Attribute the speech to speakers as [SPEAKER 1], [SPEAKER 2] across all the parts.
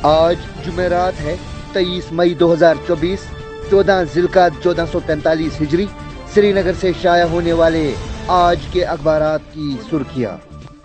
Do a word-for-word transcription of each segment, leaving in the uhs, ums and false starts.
[SPEAKER 1] آج جمعرات ہے تیئیس مئی دو ہزار چوبیس، چودہ ذوالقعدہ چودہ سو پینتالیس ہجری۔ سری نگر سے شائع ہونے والے آج کے اخبارات کی سرخیاں۔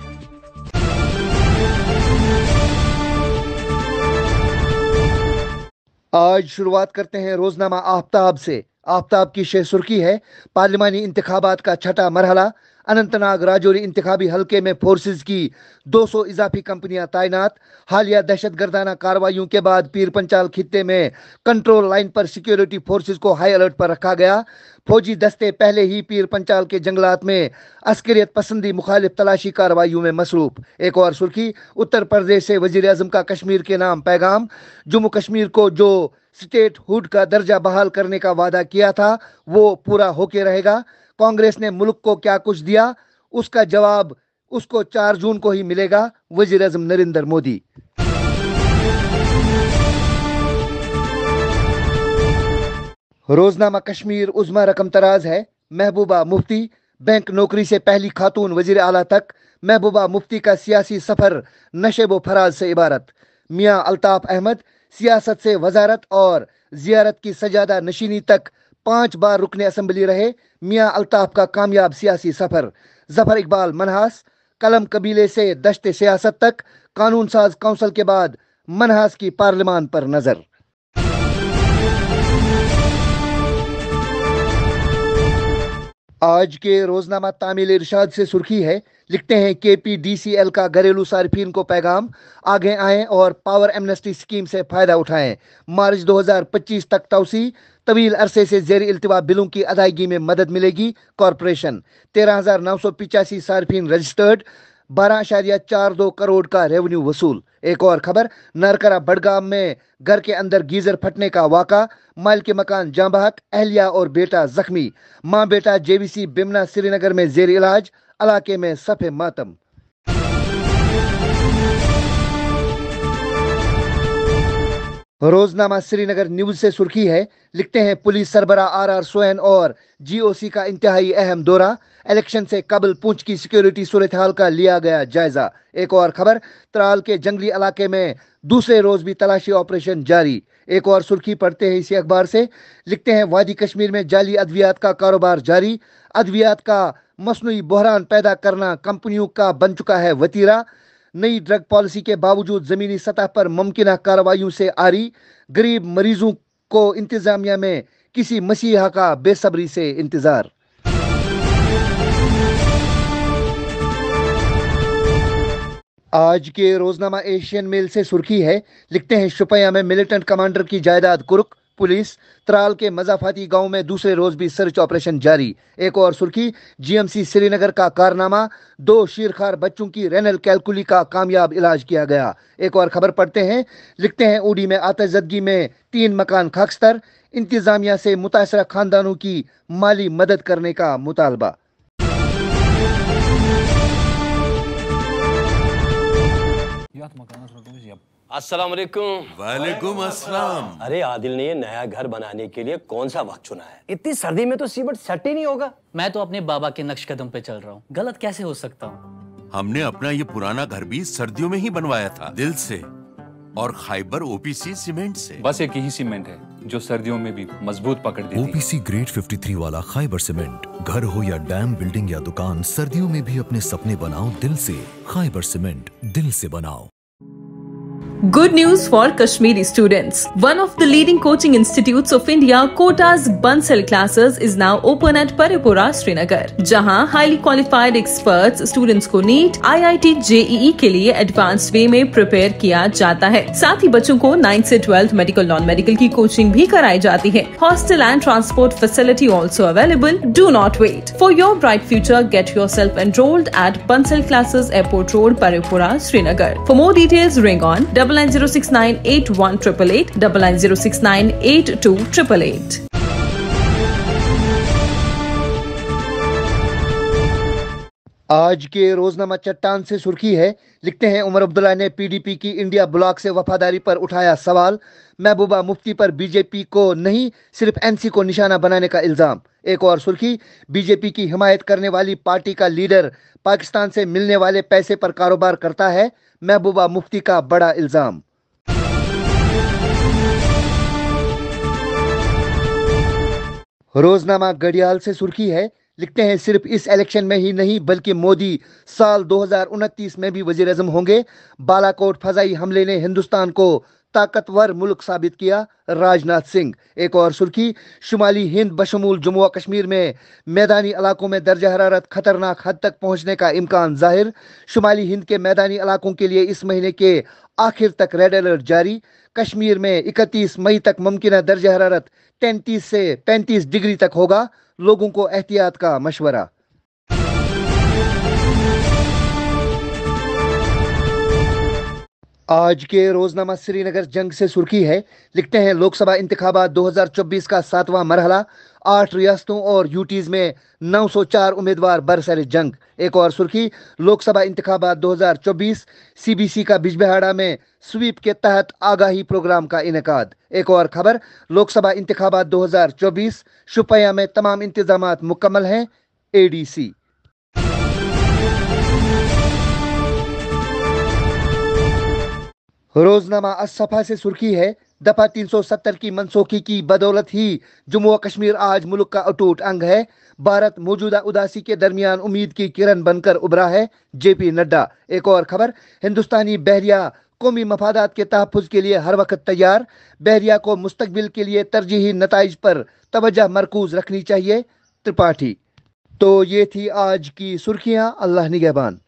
[SPEAKER 1] آج شروعات کرتے ہیں روزنامہ آفتاب سے۔ آفتاب کی شہ سرخی ہے: پارلیمانی انتخابات کا چھٹا مرحلہ، اننت ناگ راجوری انتخابی حلقے میں فورسز کی دو سو اضافی کمپنیاں تعینات۔ حالیہ دہشت گردانہ کارروائیوں کے بعد پیر پنچال خطے میں کنٹرول لائن پر سیکیورٹی فورسز کو ہائی الرٹ پر رکھا گیا۔ فوجی دستے پہلے ہی پیر پنچال کے جنگلات میں عسکریت پسندی مخالف تلاشی کارروائیوں میں مصروف۔ ایک اور سرخی: اتر پردیش سے وزیر اعظم کا کشمیر کے نام پیغام۔ جموں کشمیر کو جو اسٹیٹ ہوڈ کا درجہ بحال کرنے کا وعدہ کیا تھا وہ پورا ہو کے رہے گا۔ کانگریس نے ملک کو کیا کچھ دیا، اس کا جواب اس کو چار جون کو ہی ملے گا: وزیر اعظم نریندر مودی۔ روزنامہ کشمیر عظمی رقم تراز ہے: محبوبہ مفتی بینک نوکری سے پہلی خاتون وزیر اعلیٰ تک۔ محبوبہ مفتی کا سیاسی سفر نشیب و فراز سے عبارت۔ میاں الطاف احمد سیاست سے وزارت اور زیارت کی سجادہ نشینی تک پانچ بار رکن اسمبلی رہے۔ میاں الطاف کا کامیاب سیاسی سفر۔ ظفر اقبال منحاس قلم قبیلے سے دشت سیاست تک، قانون ساز کونسل کے بعد منحاس کی پارلیمان پر نظر۔ آج کے روزنامہ تعمیل ارشاد سے سرخی ہے: لکھتے ہیں کے پی ڈی سی ایل کا گھریلو صارفین کو پیغام، آگے آئیں اور پاور ایمنسٹی اسکیم سے فائدہ اٹھائیں۔ مارچ دو ہزار پچیس تک توسیع، طویل عرصے سے زیر التوا بلوں کی ادائیگی میں مدد ملے گی۔ کارپوریشن تیرہ ہزار نو سو پچاسی صارفین رجسٹرڈ، بارہ اشاریہ چار دو کروڑ کا ریونیو وصول۔ ایک اور خبر: نارکرا بڈگام میں گھر کے اندر گیزر پھٹنے کا واقعہ، مال کے مکان جاں بحق، اہلیہ اور بیٹا زخمی۔ ماں بیٹا جے وی سی بمنا سری نگر میں زیر علاج، علاقے میں صف ماتم۔ روزنامہ سری نگر نیوز سے سرخی ہے: لکھتے ہیں پولیس سربراہ آر آر سوین اور جی او سی کا انتہائی اہم دورہ، الیکشن سے قبل پونچھ کی سیکیورٹی صورتحال کا لیا گیا جائزہ۔ ایک اور خبر: ترال کے جنگلی علاقے میں دوسرے روز بھی تلاشی آپریشن جاری۔ ایک اور سرخی پڑھتے ہیں اسی اخبار سے، لکھتے ہیں وادی کشمیر میں جعلی ادویات کا کاروبار جاری، ادویات کا مصنوعی بحران پیدا کرنا کمپنیوں کا بن چکا ہے وتیرہ۔ نئی ڈرگ پالیسی کے باوجود زمینی سطح پر ممکنہ کارروائیوں سے آری، غریب مریضوں کو انتظامیہ میں کسی مسیحا کا بے صبری سے انتظار۔ آج کے روزنامہ ایشین میل سے سرخی ہے: لکھتے ہیں شوپیاں میں ملیٹنٹ کمانڈر کی جائیداد قرق، پولیس۔ ترال کے مضافاتی گاؤں میں دوسرے روز بھی سرچ آپریشن جاری۔ ایک اور سرخی: جی ایم سی سری نگر کا کارنامہ، دو شیرخوار بچوں کی رینل کیلکولی کا کامیاب علاج کیا گیا۔ ایک اور خبر پڑھتے ہیں، لکھتے ہیں اوڈی میں آتش زدگی میں تین مکان خاکستر، انتظامیہ سے متاثرہ خاندانوں کی مالی مدد کرنے کا مطالبہ۔
[SPEAKER 2] السلام علیکم۔
[SPEAKER 3] وعلیکم السلام۔
[SPEAKER 2] ارے عادل نے یہ نیا گھر بنانے کے لیے کون سا وقت چنا ہے؟ اتنی سردی میں تو سیمنٹ سیٹ ہی نہیں ہوگا۔
[SPEAKER 4] میں تو اپنے بابا کے نقش قدم پہ چل رہا ہوں، غلط کیسے ہو سکتا ہوں؟
[SPEAKER 3] ہم نے اپنا یہ پرانا گھر بھی سردیوں میں ہی بنوایا تھا، دل سے، اور خیبر او پی سی سیمنٹ سے۔
[SPEAKER 5] بس ایک ہی سیمنٹ ہے جو سردیوں میں بھی مضبوط پکڑ دیتی ہے۔
[SPEAKER 6] او پی سی گریڈ تین والا خیبر سیمنٹ، گھر ہو یا ڈیم، بلڈنگ یا دکان، سردیوں میں بھی اپنے سپنے بناؤ دل سے۔ خیبر سیمنٹ، دل سے بناؤ۔
[SPEAKER 7] Good news for Kashmiri students. One of the leading coaching institutes of India, Kota's Bansal classes is now open at Paripura, Srinagar, جہاں highly qualified experts students کو NEET, I I T, J E E کے لیے advanced way میں prepare کیا جاتا ہے۔ ساتھ ہی بچوں کو نائنتھ سے ٹویلتھ میڈیکل نان میڈیکل کی کوچنگ بھی کرائی جاتی ہے۔ Hostel and transport facility also available. Do not wait. For your bright future, get yourself enrolled at Bansal classes, Airport Road, Paripura, Srinagar. For more details, ring on double nine zero six nine eight one eight eight eight, double nine zero six nine eight two eight eight eight.
[SPEAKER 1] آج کے روزنامہ چٹان سے سرخی ہے، لکھتے ہیں عمر عبداللہ نے پی ڈی پی کی انڈیا بلاک سے وفاداری پر اٹھایا سوال، محبوبہ مفتی پر بی جے پی کو نہیں صرف این سی کو نشانہ بنانے کا الزام۔ ایک اور سرخی، بی جے پی کی حمایت کرنے والی پارٹی کا لیڈر پاکستان سے ملنے والے پیسے پر کاروبار کرتا ہے، محبوبہ مفتی کا بڑا الزام۔ روزنامہ گھڑیال سے سرخی ہے، لکھتے ہیں صرف اس الیکشن میں ہی نہیں بلکہ مودی سال دو ہزار انتیس میں بھی وزیر اعظم ہوں گے۔ بالاکوٹ فضائی حملے نے ہندوستان کو طاقتور ملک ثابت کیا، راج ناتھ سنگھ۔ ایک اور سرخی، شمالی ہند بشمول جموں و کشمیر میں میدانی علاقوں میں درجہ حرارت خطرناک حد تک پہنچنے کا امکان ظاہر۔ شمالی ہند کے میدانی علاقوں کے لیے اس مہینے کے آخر تک ریڈ الرٹ جاری۔ کشمیر میں اکتیس مئی تک ممکنہ درجہ حرارت تینتیس سے پینتیس ڈگری تک ہوگا، لوگوں کو احتیاط کا مشورہ۔ آج کے روزنامہ سری نگر جنگ سے سرخی ہے، لکھتے ہیں لوک سبھا انتخابات دو ہزار چوبیس کا ساتواں مرحلہ، آٹھ ریاستوں اور یوٹیز میں نو سو چار امیدوار برسر جنگ۔ ایک اور سرخی، لوک سبھا انتخابات دو ہزار چوبیس، سی بی سی کا بجبہاڑا میں سویپ کے تحت آگاہی پروگرام کا انعقاد۔ ایک اور خبر، لوک سبھا انتخابات دو ہزار چوبیس، شوپیاں میں تمام انتظامات مکمل ہیں، اے ڈی سی۔ روزنامہ الصفا سے سرخی ہے، دفعہ تین سو ستر کی منسوخی کی بدولت ہی جموں و کشمیر آج ملک کا اٹوٹ انگ ہے۔ بھارت موجودہ اداسی کے درمیان امید کی کرن بن کر ابھرا ہے، جے پی نڈا۔ ایک اور خبر، ہندوستانی بحریہ قومی مفادات کے تحفظ کے لیے ہر وقت تیار، بحریہ کو مستقبل کے لیے ترجیحی نتائج پر توجہ مرکوز رکھنی چاہیے، ترپاٹھی۔ تو یہ تھی آج کی سرخیاں، اللہ نگہبان۔